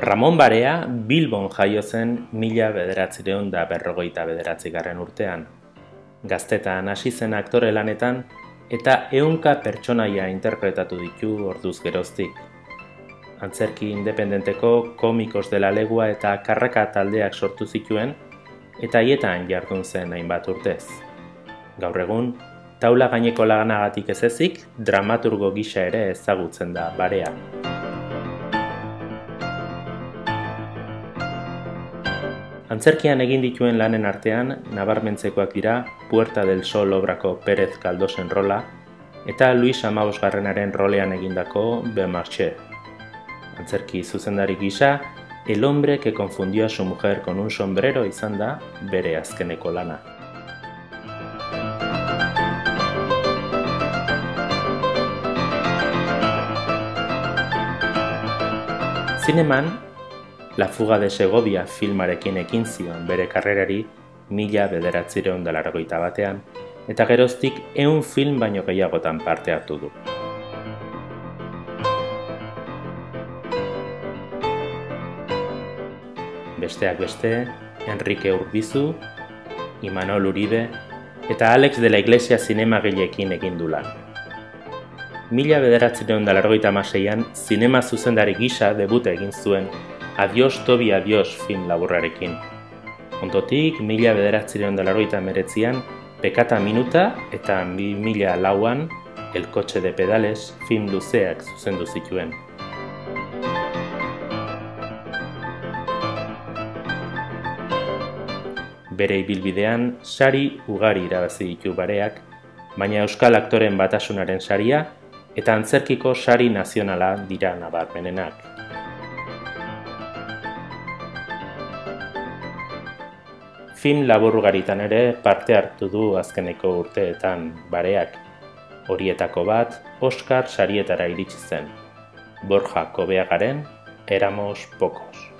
Ramon Barea Bilbon jaio zen 1959 urtean. Gaztetan hasi zen aktore lanetan eta 100 pertsonaia interpretatu ditu orduz geroztik. Antzerki independenteko Komikos de la Legua eta Karraka taldeak sortu zituen eta haietan jardun zen hainbat urtez. Gaur egun, taula gaineko laganagatik ez ezik, dramaturgo gisa ere ezagutzen da Barea. Antzerkian egin dituen lanen artean, nabarmentzekoak dira Puerta del Sol obrako Pérez Galdosen rola eta Luis Amabosgarrenaren rolean egindako Beaumarchais. Antzerki zuzendari gisa, El hombre que confundió a su mujer con un sombrero izan da bere azkeneko lana. Zineman, La fuga de Segovia filmarekin ekin zion bere karrerari 1981 eta geroztik 100 film baino gehiagotan parte hartu du. Besteak beste, Enrique Urbizu, Imanol Uribe eta Alex de la Iglesia zinemagileekin egin du lan. 1986an zinema zuzendari gisa debuta egin zuen Adiós Tobi Adiós film laburrarekin. Ondotik 1989an Pekata Minuta eta 2004an El coche de pedales film luzeak zuzendu zituen. Bere ibilbidean sari ugari irabazi ditu Bareak, baina Euskal Aktoren Batasunaren saria eta antzerkiko sari nazionala dira nabarmenenak. Film labur ugaritan ere parte hartu du azkeneko urteetan Bareak. Horietako bat Oscar sarietara iritsi zen. Borja Kobeagaren Éramos pocos.